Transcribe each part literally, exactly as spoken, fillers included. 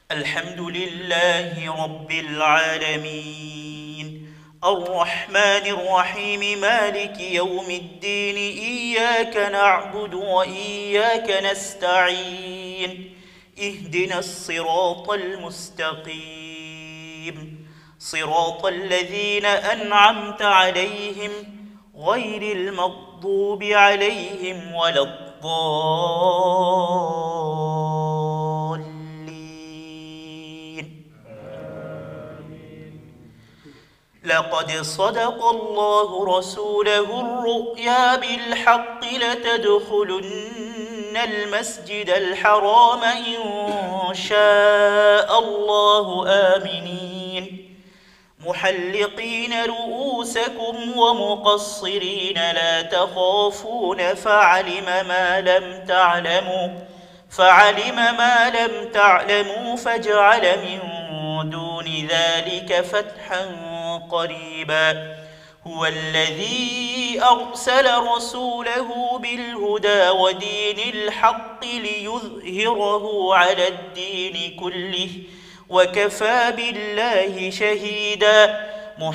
الحمد لله رب العالمين الرحمن الرحيم مالك يوم الدين إياك نعبد وإياك نستعين اهدنا الصراط المستقيم صراط الذين أنعمت عليهم غير المغضوب عليهم ولا الضالين. لقد صدق الله رسوله الرؤيا بالحق لتدخلن المسجد الحرام إن شاء الله آمنين محلقين رؤوسكم ومقصرين لا تخافون فعلم ما لم تعلموا فعلم ما لم تعلموا فجعل من دون ذلك فتحا قريبا هو الذي أرسل رسوله بالهدى ودين الحق ليظهره على الدين كله وكفى بالله شهيدا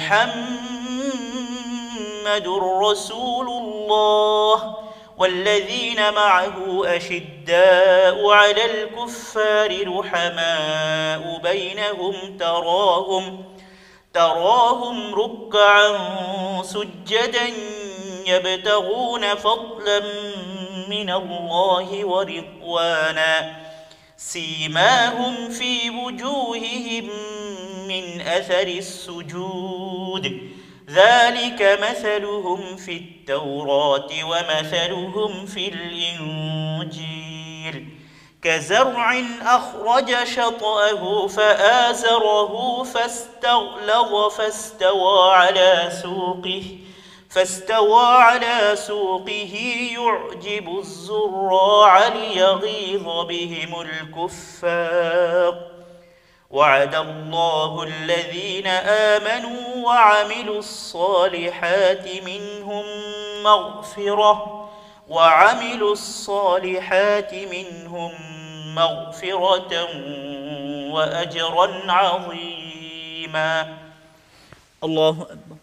محمد رسول الله والذين معه أشداء على الكفار رحماء بينهم تراهم تراهم ركعا سجدا يبتغون فضلا من الله ورضوانا سيماهم في وجوههم من أثر السجود ذلك مثلهم في التوراة ومثلهم في الإنجيل كزرع أخرج شطأه فآزره فاستغلظ فاستوى على سوقه فاستوى على سوقه يعجب الزراع ليغيظ بهم الكفار وعد الله الذين آمنوا وعملوا الصالحات منهم مغفرة وعملوا الصالحات منهم مغفرة وأجرا عظيما. الله أكبر.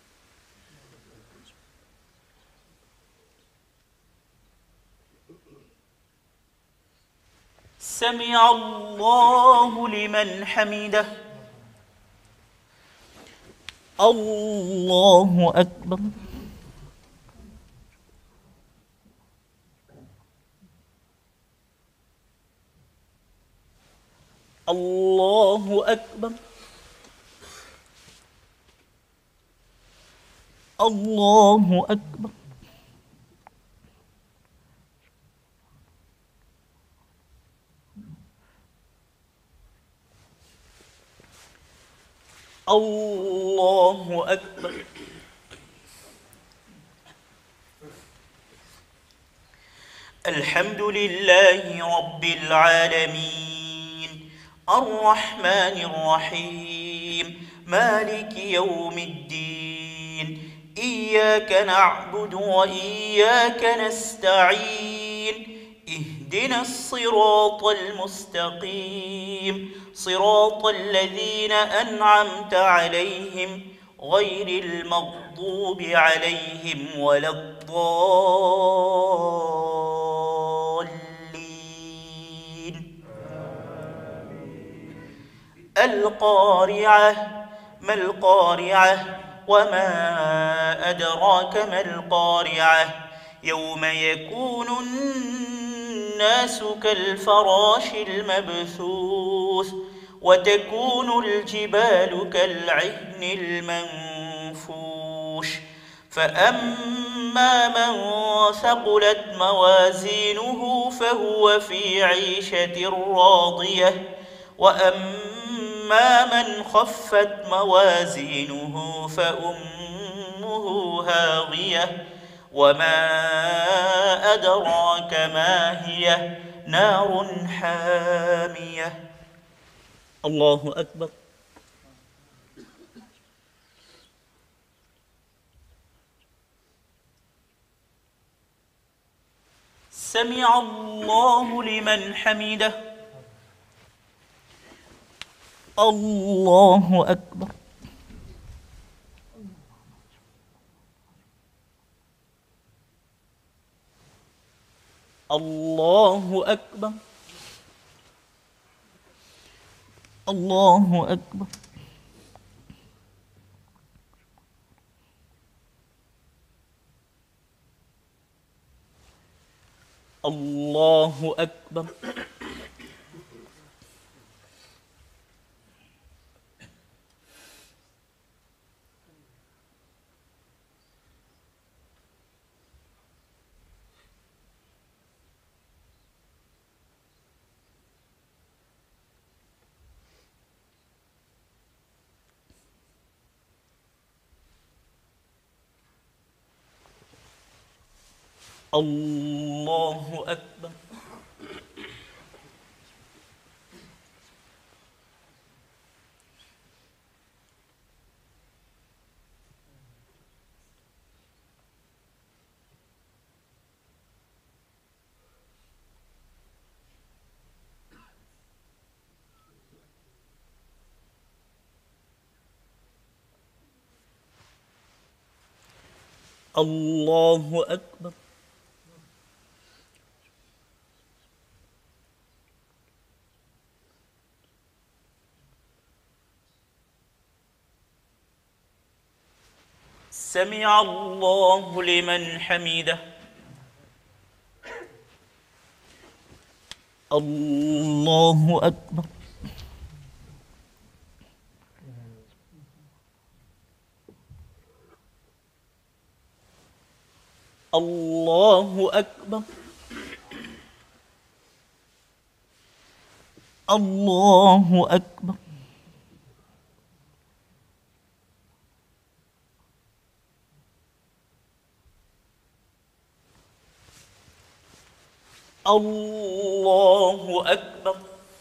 سمع الله لمن حمده. الله أكبر. الله أكبر. الله أكبر. الله أكبر. الحمد لله رب العالمين الرحمن الرحيم مالك يوم الدين إياك نعبد وإياك نستعين اهدنا الصراط المستقيم صراط الذين أنعمت عليهم غير المغضوب عليهم ولا الضالين. القارعة ما القارعة وما أدراك ما القارعة يوم يكون الناس كالفراش المبثوث وتكون الجبال كالعهن المنفوش فأما من ثقلت موازينه فهو في عيشة راضية وأما من خفت موازينه فأمه هاوية وما أدراك ما هي نار حامية. الله أكبر. سمع الله لمن حمده. الله أكبر. الله أكبر. الله أكبر. الله أكبر. الله أكبر. الله أكبر. سمع الله لمن حمده. الله أكبر. الله أكبر. الله أكبر. الله أكبر.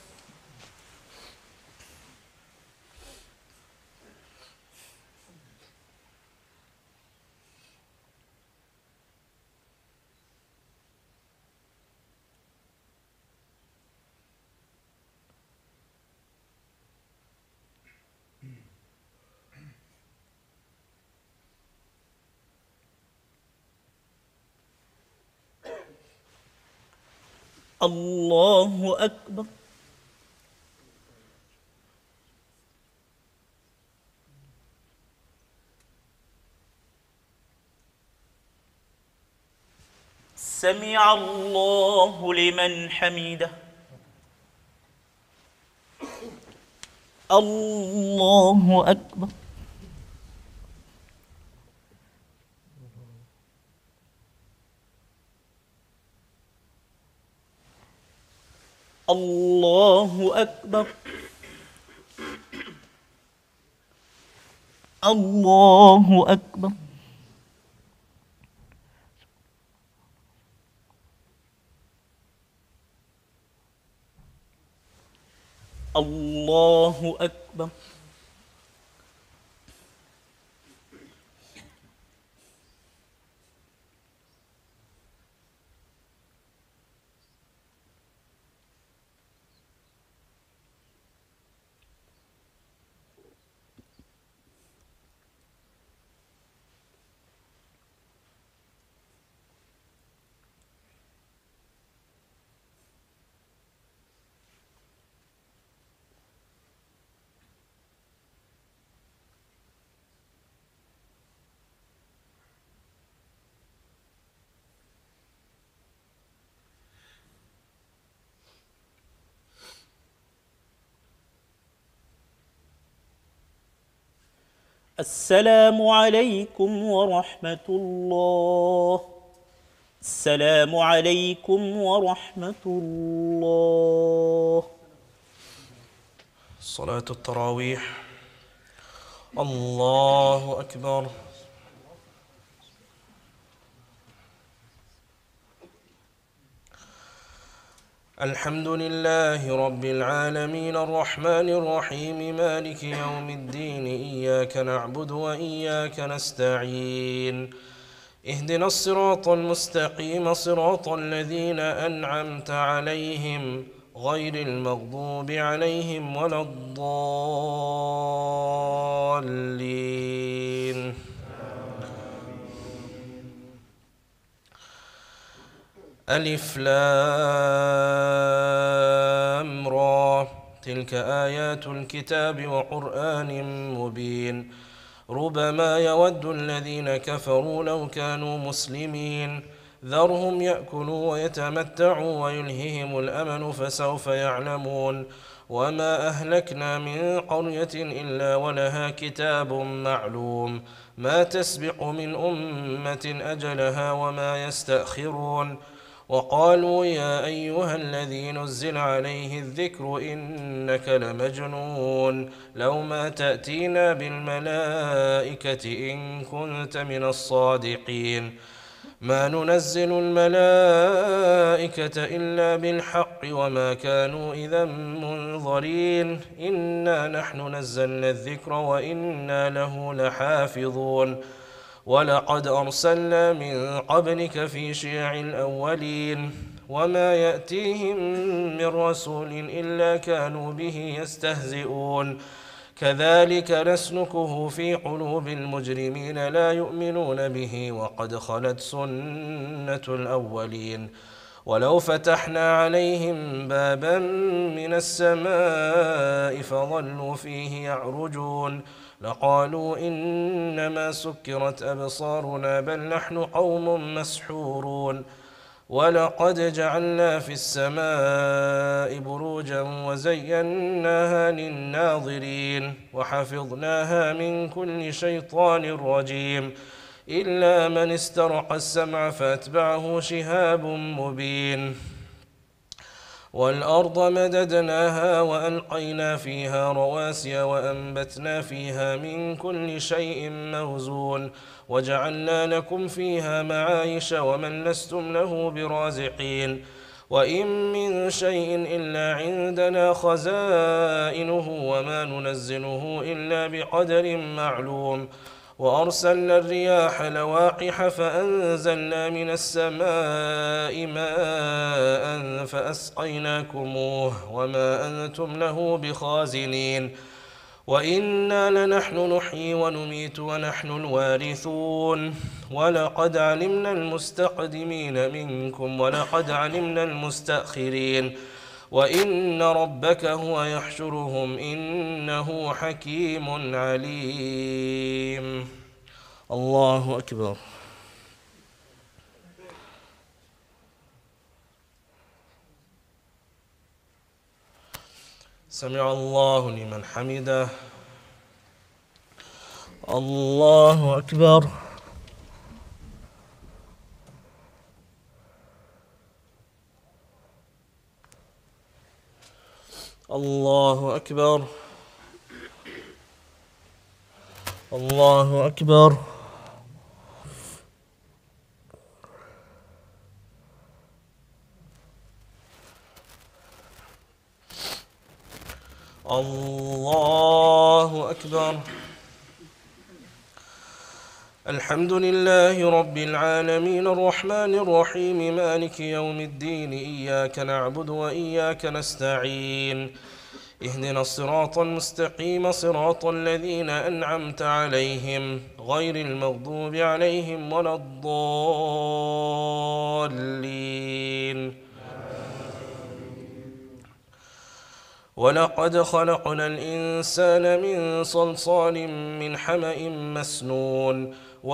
الله أكبر. سمع الله لمن حمده. الله أكبر. الله أكبر. الله أكبر. الله أكبر. السلام عليكم ورحمة الله. السلام عليكم ورحمة الله. صلاة التراويح. الله أكبر. الحمد لله رب العالمين الرحمن الرحيم مالك يوم الدين إياك نعبد وإياك نستعين اهدنا الصراط المستقيم صراط الذين أنعمت عليهم غير المغضوب عليهم ولا الضالين. ألف لام را، تلك آيات الكتاب وقرآن مبين. ربما يود الذين كفروا لو كانوا مسلمين، ذرهم يأكلوا ويتمتعوا ويلههم الأمل فسوف يعلمون. وما أهلكنا من قرية إلا ولها كتاب معلوم، ما تسبق من أمة أجلها وما يستأخرون. وقالوا يا أيها الذي نزل عليه الذكر إنك لمجنون، لو ما تأتينا بالملائكة إن كنت من الصادقين. ما ننزل الملائكة إلا بالحق وما كانوا إذا منظرين. إنا نحن نزلنا الذكر وإنا له لحافظون. ولقد أرسلنا من قبلك في شيع الأولين، وما يأتيهم من رسول إلا كانوا به يستهزئون. كذلك نسلكه في قلوب المجرمين لا يؤمنون به وقد خلت سنة الأولين. ولو فتحنا عليهم بابا من السماء فظلوا فيه يعرجون لقالوا إنما سكرت أبصارنا بل نحن قوم مسحورون. ولقد جعلنا في السماء بروجا وزيناها للناظرين وحفظناها من كل شيطان رجيم إلا من استرق السمع فأتبعه شهاب مبين. والأرض مددناها وألقينا فيها رواسي وأنبتنا فيها من كل شيء موزون وجعلنا لكم فيها معايش ومن لستم له برازقين. وإن من شيء إلا عندنا خزائنه وما ننزله إلا بقدر معلوم. وأرسلنا الرياح لواقح فأنزلنا من السماء ماء فأسقيناكموه وما أنتم له بخازنين. وإنا لنحن نحيي ونميت ونحن الوارثون. ولقد علمنا المستقدمين منكم ولقد علمنا المستأخرين. وإن ربك هو يحشرهم إنه حكيم عليم. الله أكبر. سمع الله لمن حمده. الله أكبر. الله أكبر. الله أكبر. الله أكبر. الحمد لله رب العالمين الرحمن الرحيم مالك يوم الدين إياك نعبد وإياك نستعين اهدنا الصراط المستقيم صراط الذين أنعمت عليهم غير المغضوب عليهم ولا الضالين. ولقد خلقنا الإنسان من صلصال من حمأ مسنون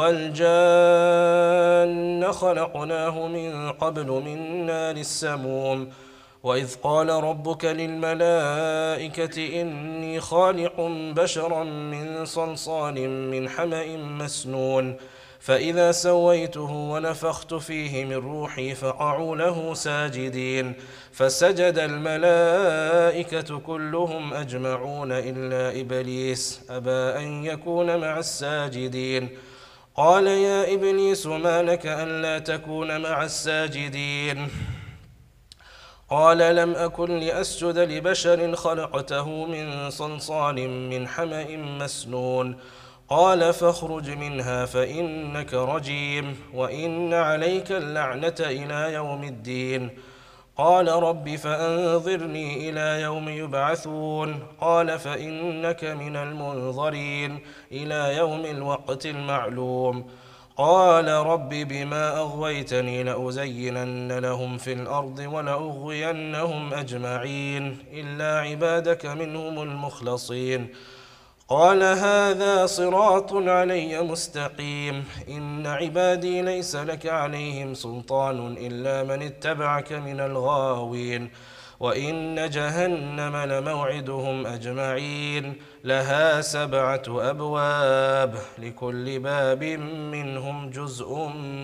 والجان خلقناه من قبل من نار السموم. وإذ قال ربك للملائكة إني خالق بشرا من صلصال من حمأ مسنون فإذا سويته ونفخت فيه من روحي فقعوا له ساجدين فسجد الملائكة كلهم أجمعون إلا إبليس أبى أن يكون مع الساجدين. قال يا إبليس ما لك ألا تكون مع الساجدين؟ قال لم أكن لأسجد لبشر خلقته من صلصال من حمأ مسنون. قال فاخرج منها فإنك رجيم وإن عليك اللعنة إلى يوم الدين. قال رب فأنظرني إلى يوم يبعثون قال فإنك من المنظرين إلى يوم الوقت المعلوم قال رب بما أغويتني لأزينن لهم في الأرض ولأغوينهم أجمعين إلا عبادك منهم المخلصين قال هذا صراط علي مستقيم إن عبادي ليس لك عليهم سلطان إلا من اتبعك من الغاوين وإن جهنم لموعدهم أجمعين لها سبعة أبواب لكل باب منهم جزء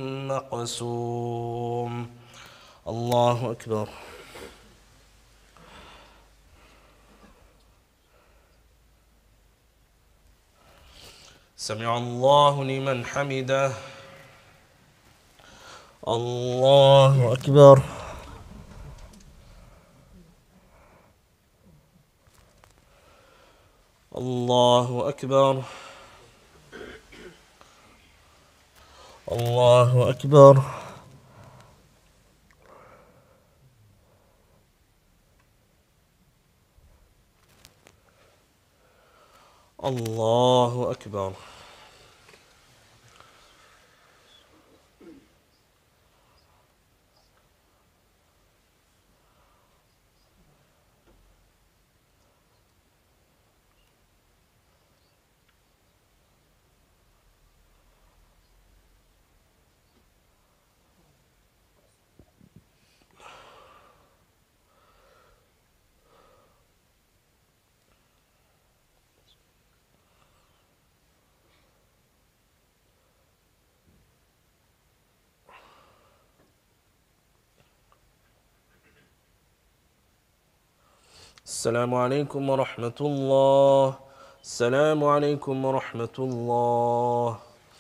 مقسوم. الله أكبر. سمع الله لمن حمده. الله أكبر. الله أكبر. الله أكبر. الله أكبر. السلام عليكم ورحمة الله. السلام عليكم ورحمة الله.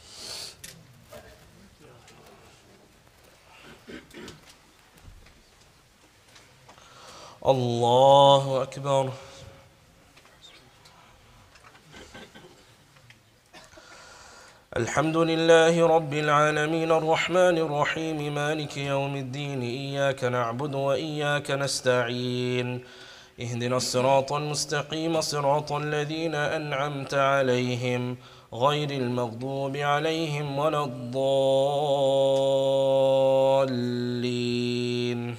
الله أكبر. الحمد لله رب العالمين الرحمن الرحيم مالك يوم الدين إياك نعبد وإياك نستعين اهدنا الصراط المستقيم صراط الذين أنعمت عليهم غير المغضوب عليهم ولا الضالين.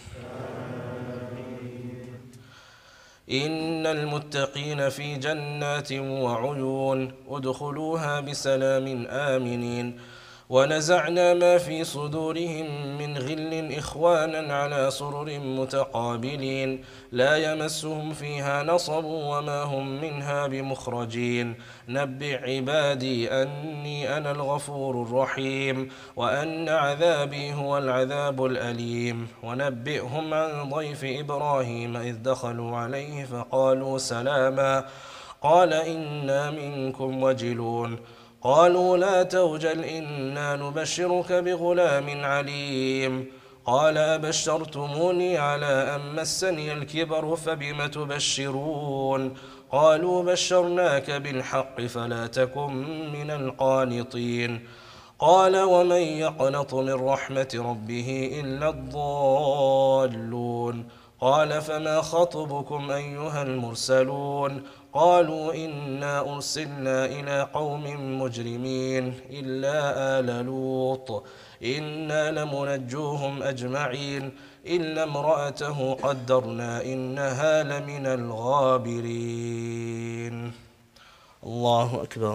إن المتقين في جنات وعيون ادخلوها بسلام آمنين ونزعنا ما في صدورهم من غل إخوانا على سرر متقابلين لا يمسهم فيها نصب وما هم منها بمخرجين نبئ عبادي أني أنا الغفور الرحيم وأن عذابي هو العذاب الأليم ونبئهم عن ضيف إبراهيم إذ دخلوا عليه فقالوا سلاما قال إنا منكم وجلون قالوا لا توجل إنا نبشرك بغلام عليم قال أبشرتموني على أن مسني الكبر فبم تبشرون قالوا بشرناك بالحق فلا تكن من القانطين قال ومن يقنط من رحمة ربه إلا الضالون قال فما خطبكم أيها المرسلون قالوا إنا أرسلنا إلى قوم مجرمين إلا آل لوط إنا لمنجوهم أجمعين إلا امرأته قدرنا إنها لمن الغابرين. الله أكبر.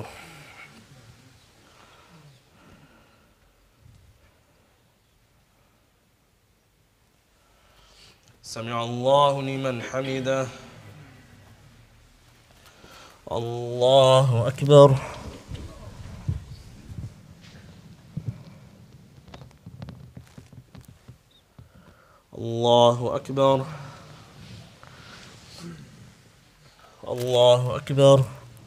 سمع الله لمن حمده. الله أكبر. الله أكبر. الله أكبر.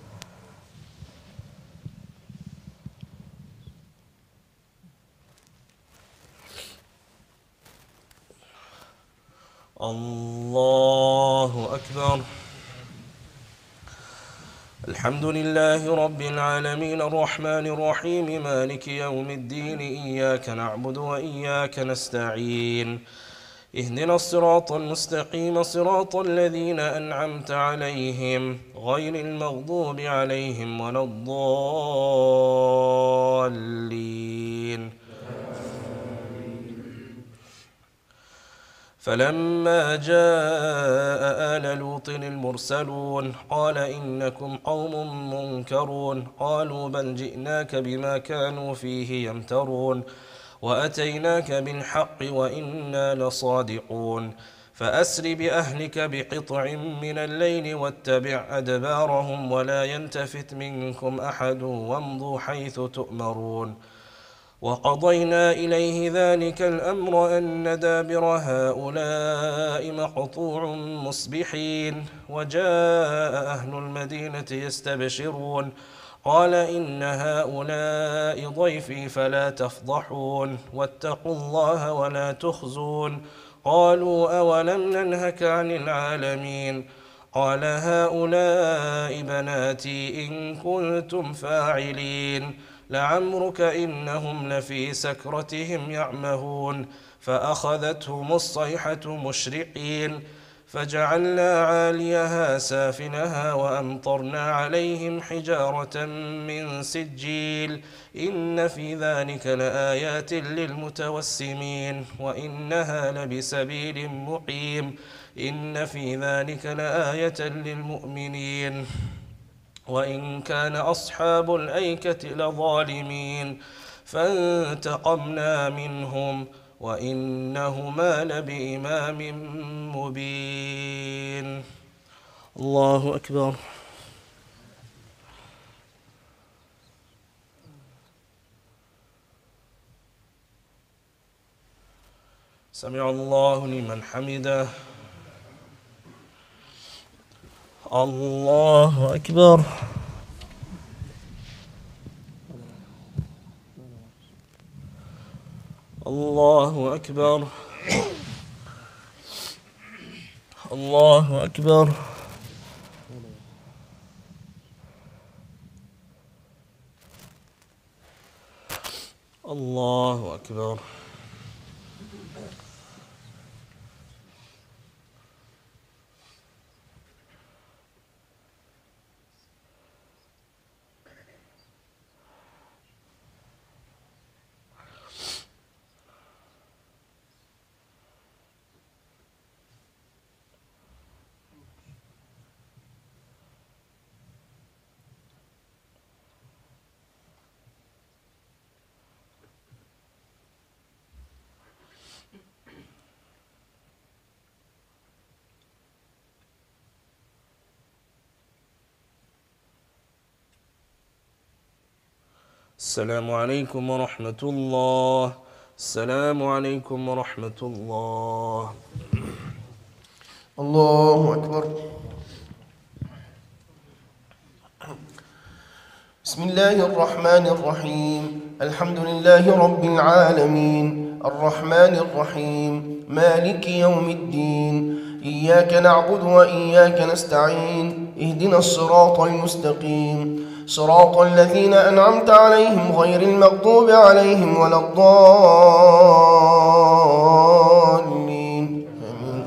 الله أكبر. الحمد لله رب العالمين الرحمن الرحيم مالك يوم الدين إياك نعبد وإياك نستعين اهدنا الصراط المستقيم صراط الذين أنعمت عليهم غير المغضوب عليهم ولا الضالين. فلما جاء آل لوط المرسلون قال إنكم قوم منكرون قالوا بل جئناك بما كانوا فيه يمترون وأتيناك بالحق وإنا لصادقون فأسر بأهلك بقطع من الليل واتبع أدبارهم ولا يلتفت منكم أحد وامضوا حيث تؤمرون وقضينا إليه ذلك الأمر أن دابر هؤلاء مقطوع مصبحين وجاء أهل المدينة يستبشرون قال إن هؤلاء ضيفي فلا تفضحون واتقوا الله ولا تخزون قالوا أولم ننهك عن العالمين قال هؤلاء بناتي إن كنتم فاعلين لعمرك إنهم لفي سكرتهم يعمهون فأخذتهم الصيحة مشرقين فجعلنا عاليها سافلها وأمطرنا عليهم حجارة من سجيل إن في ذلك لآيات للمتوسمين وإنها لبسبيل مقيم إن في ذلك لآية للمؤمنين وإن كان أصحاب الأيكة لظالمين فانتقمنا منهم وإنهما لبإمام مبين. الله أكبر. سمع الله لمن حمده. الله أكبر. الله أكبر. الله أكبر. الله أكبر. السلام عليكم ورحمة الله. السلام عليكم ورحمة الله. الله أكبر. بسم الله الرحمن الرحيم. الحمد لله رب العالمين الرحمن الرحيم مالك يوم الدين إياك نعبد وإياك نستعين اهدنا الصراط المستقيم صراط الذين أنعمت عليهم غير المغضوب عليهم ولا الضالين آمين.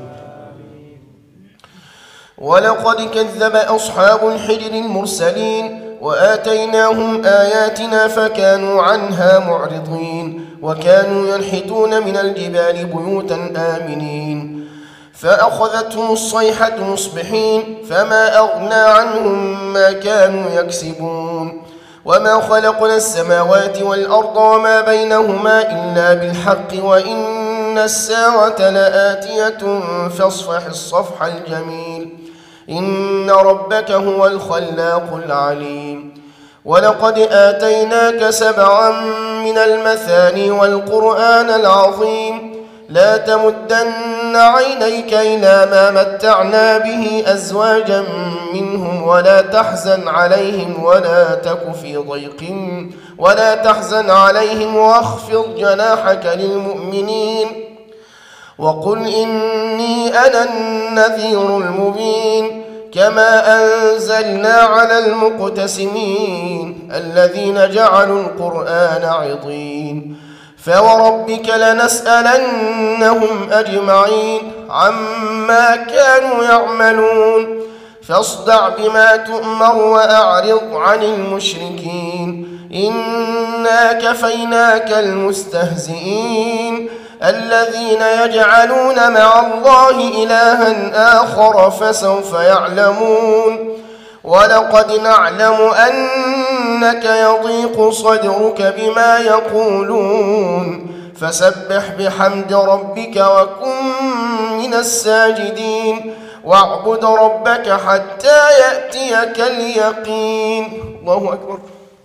ولقد كذب أصحاب الحجر المرسلين وآتيناهم آياتنا فكانوا عنها معرضين وكانوا ينحتون من الجبال بيوتا آمنين فأخذتهم الصيحة مصبحين فما أغنى عنهم ما كانوا يكسبون وما خلقنا السماوات والأرض وما بينهما إلا بالحق وإن الساعة لآتية فاصفح الصفح الجميل إن ربك هو الخلاق العليم ولقد آتيناك سبعا من المثاني والقرآن العظيم لا تمدن عينيك إلى ما متعنا به أزواجا منهم ولا تحزن عليهم ولا تك في ضيق ولا تحزن عليهم واخفض جناحك للمؤمنين وقل إني أنا النذير المبين كما أنزلنا على المقتسمين الذين جعلوا القرآن عضين فوربك لنسألنهم أجمعين عما كانوا يعملون فاصدع بما تؤمر وأعرض عن المشركين إنا كفيناك المستهزئين الذين يجعلون مع الله إلها آخر فسوف يعلمون ولقد نعلم أنك يضيق صدرك بما يقولون فسبح بحمد ربك وكن من الساجدين واعبد ربك حتى يأتيك اليقين. الله أكبر.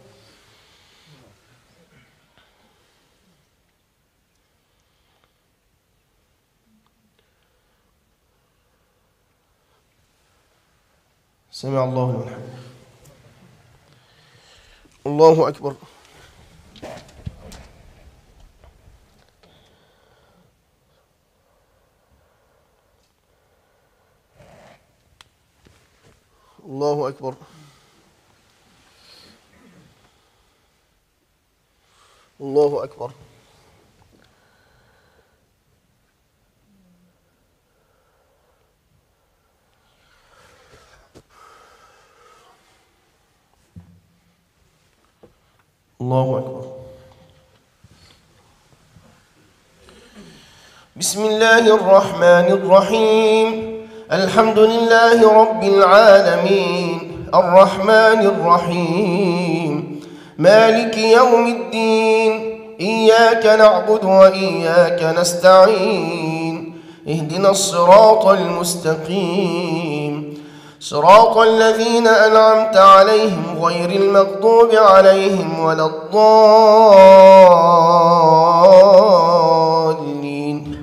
سمع الله لمن حمده. الله أكبر. الله أكبر. الله أكبر. الله أكبر. بسم الله الرحمن الرحيم الحمد لله رب العالمين الرحمن الرحيم مالك يوم الدين إياك نعبد وإياك نستعين اهدنا الصراط المستقيم صراط الذين أنعمت عليهم غير المغضوب عليهم ولا الضالين.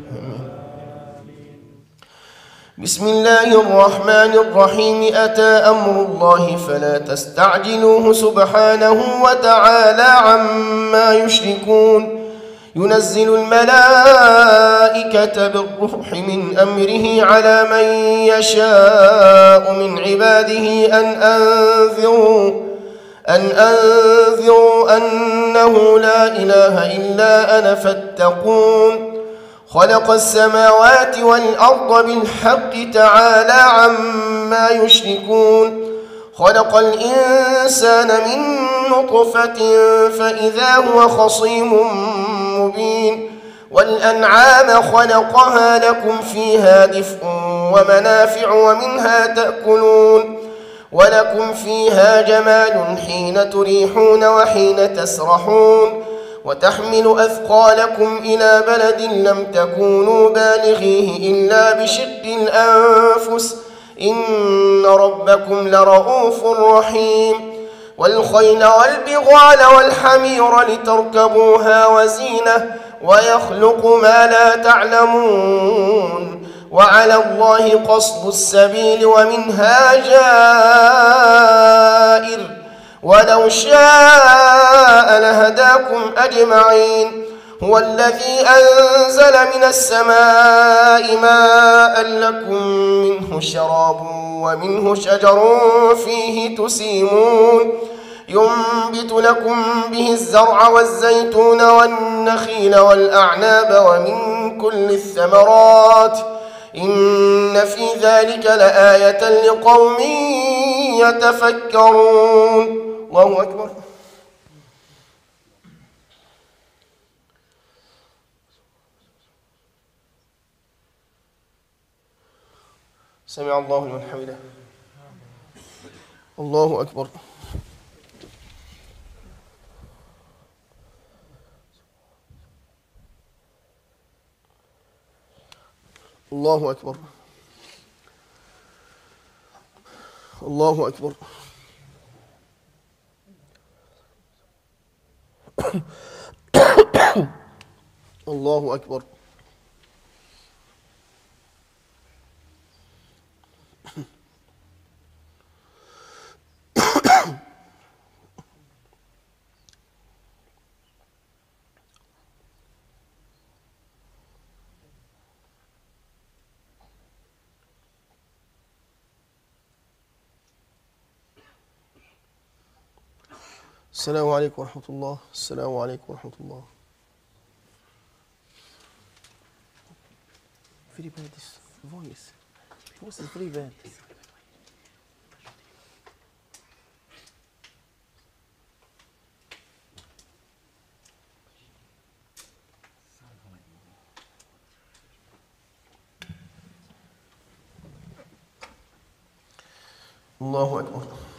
بسم الله الرحمن الرحيم أتى أمر الله فلا تستعجلوه سبحانه وتعالى عما يشركون ينزل الملائكة بالروح من أمره على من يشاء من عباده أن أنذروا أن أنذروا أنه لا إله إلا أنا فاتقون خلق السماوات والأرض بالحق تعالى عما يشركون خلق الإنسان من نطفة فإذا هو خصيم مبين والأنعام خلقها لكم فيها دفء ومنافع ومنها تأكلون ولكم فيها جمال حين تريحون وحين تسرحون وتحمل أثقالكم إلى بلد لم تكونوا بالغيه إلا بشق الأنفس إن ربكم لرؤوف رحيم والخيل والبغال والحمير لتركبوها وزينة ويخلق ما لا تعلمون وعلى الله قصد السبيل ومنها جائر ولو شاء لهداكم أجمعين هو الذي أنزل من السماء ماء لكم منه شراب ومنه شجر فيه تسيمون ينبت لكم به الزرع والزيتون والنخيل والأعناب ومن كل الثمرات إن في ذلك لآية لقوم يتفكرون. الله أكبر. سمع الله لمن حمده. الله أكبر. الله أكبر. الله أكبر. الله أكبر. السلام عليكم ورحمة الله. السلام عليكم ورحمة الله. very bad this voice. Voice is very bad. الله أكبر.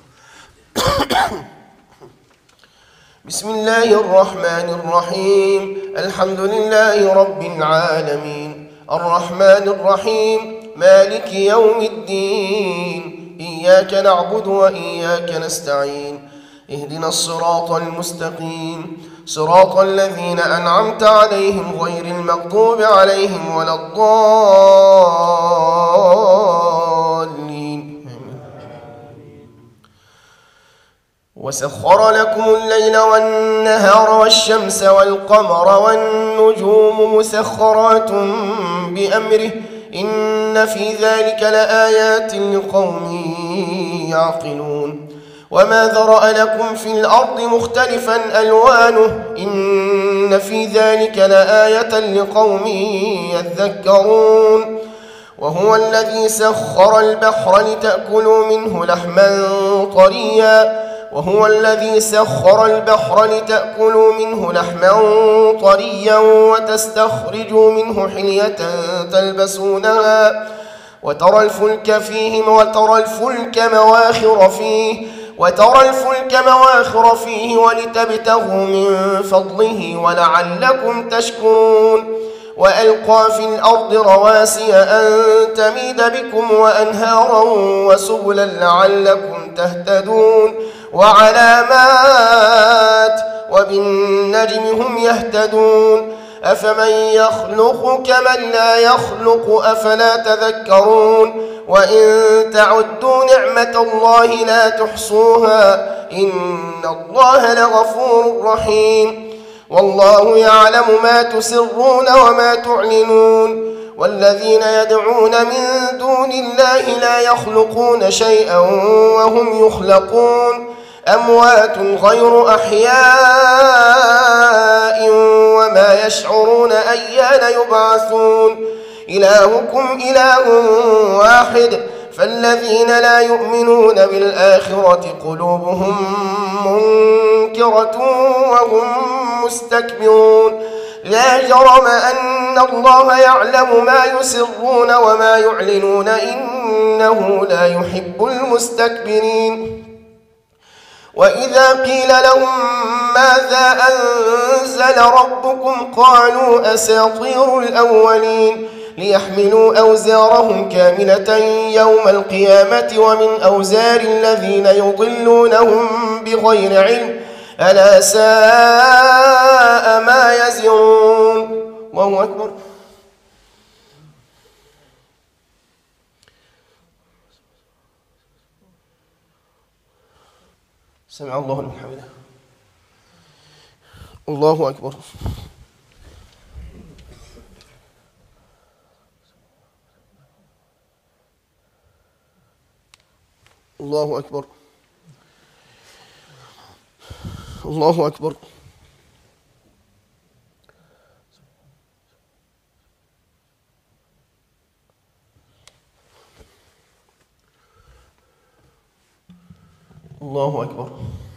بسم الله الرحمن الرحيم. الحمد لله رب العالمين الرحمن الرحيم مالك يوم الدين إياك نعبد وإياك نستعين اهدنا الصراط المستقيم صراط الذين أنعمت عليهم غير المغضوب عليهم ولا الضالين. وسخر لكم الليل والنهار والشمس والقمر والنجوم مسخرات بأمره إن في ذلك لآيات لقوم يعقلون. وما ذرأ لكم في الأرض مختلفا ألوانه إن في ذلك لآية لقوم يذكرون. وهو الذي سخر البحر لتأكلوا منه لحما طريا وهو الذي سخر البحر لتأكلوا منه لحما طريا وتستخرجوا منه حلية تلبسونها وترى الفلك فيه وترى الفلك مواخر فيه وترى الفلك مواخر فيه ولتبتغوا من فضله ولعلكم تشكرون. وألقى في الأرض رواسي أن تميد بكم وأنهارا وسبلا لعلكم تهتدون وعلامات وبالنجم هم يهتدون. أفمن يخلق كمن لا يخلق أفلا تذكرون. وإن تعدوا نعمة الله لا تحصوها إن الله لغفور رحيم. والله يعلم ما تسرون وما تعلنون. والذين يدعون من دون الله لا يخلقون شيئا وهم يخلقون أموات غير أحياء وما يشعرون أيان يبعثون. إلهكم إله واحد فالذين لا يؤمنون بالآخرة قلوبهم منكرة وهم مستكبرون. لا جرم أن الله يعلم ما يسرون وما يعلنون إنه لا يحب المستكبرين. وإذا قيل لهم ماذا أنزل ربكم قالوا أساطير الأولين ليحملوا أوزارهم كاملة يوم القيامة ومن أوزار الذين يضلونهم بغير علم ألا ساء ما يزرون. الله أكبر. سمع الله لمن حمده. الله أكبر. الله أكبر. الله أكبر. الله أكبر.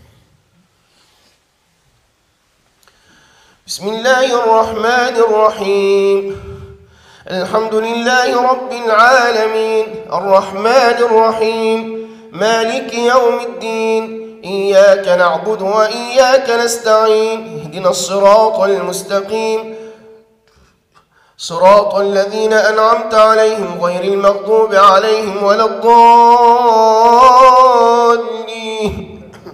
بسم الله الرحمن الرحيم. الحمد لله رب العالمين الرحمن الرحيم مالك يوم الدين إياك نعبد وإياك نستعين اهدنا الصراط المستقيم صراط الذين أنعمت عليهم غير المغضوب عليهم ولا الضالين.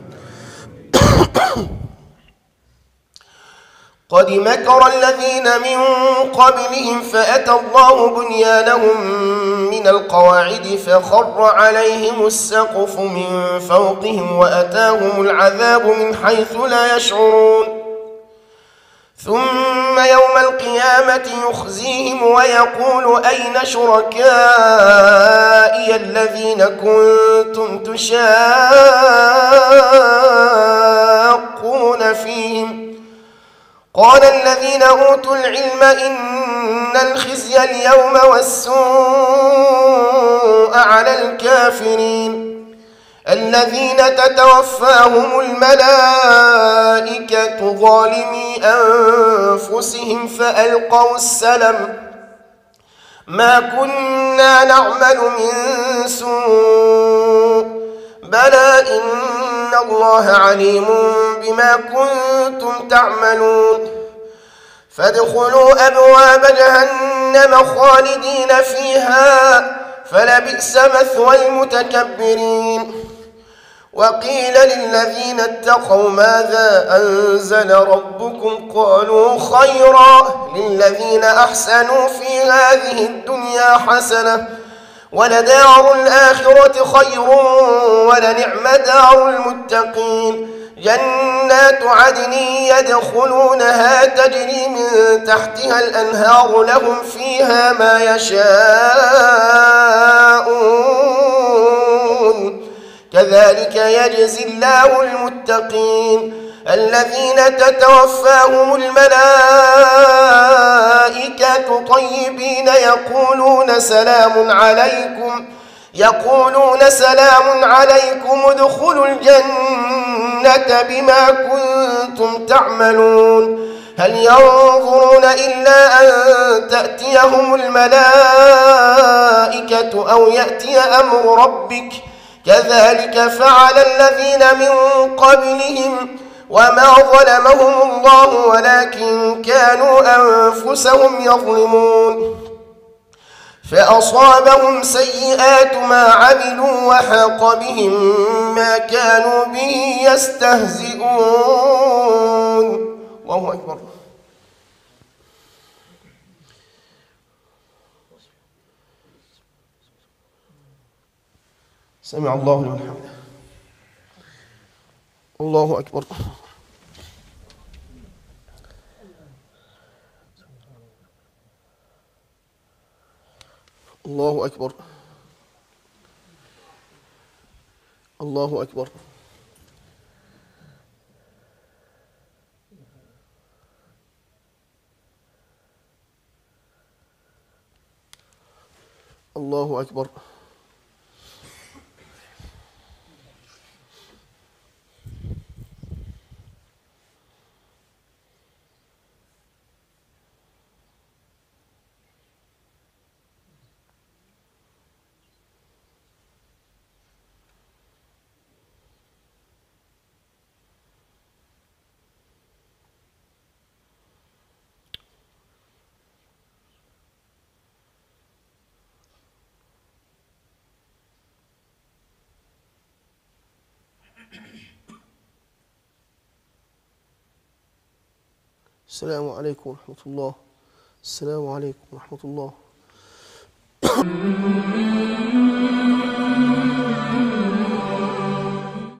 قد مكر الذين من قبلهم فأتى الله بنيانهم من القواعد فخر عليهم السقف من فوقهم وأتاهم العذاب من حيث لا يشعرون. ثم يوم القيامة يخزيهم ويقول أين شركائي الذين كنتم تشاقون فيهم قال الذين أوتوا العلم إن الخزي اليوم والسوء على الكافرين الذين تتوفاهم الملائكة ظالمي أنفسهم فألقوا السلم ما كنا نعمل من سوء بلى إن الله عليم بما كنتم تعملون فادخلوا أبواب جهنم خالدين فيها فلبئس مثوى المتكبرين وقيل للذين اتقوا ماذا أنزل ربكم قالوا خيرا للذين أحسنوا في هذه الدنيا حسنة ولدار الآخرة خير ولنعم دار المتقين جنات عدن يدخلونها تجري من تحتها الأنهار لهم فيها ما يشاءون كذلك يجزي الله المتقين الذين تتوفاهم الملائكة طيبين يقولون سلام عليكم يقولون سلام عليكم ادخلوا الجنة بما كنتم تعملون هل ينظرون إلا أن تأتيهم الملائكة أو يأتي أمر ربك كذلك فعل الذين من قبلهم وما ظلمهم الله ولكن كانوا أنفسهم يظلمون فأصابهم سيئات ما عملوا وحاق بهم ما كانوا به يستهزئون الله أكبر سمع الله لمن حمده الله أكبر الله أكبر الله أكبر الله أكبر السلام عليكم ورحمة الله السلام عليكم ورحمة الله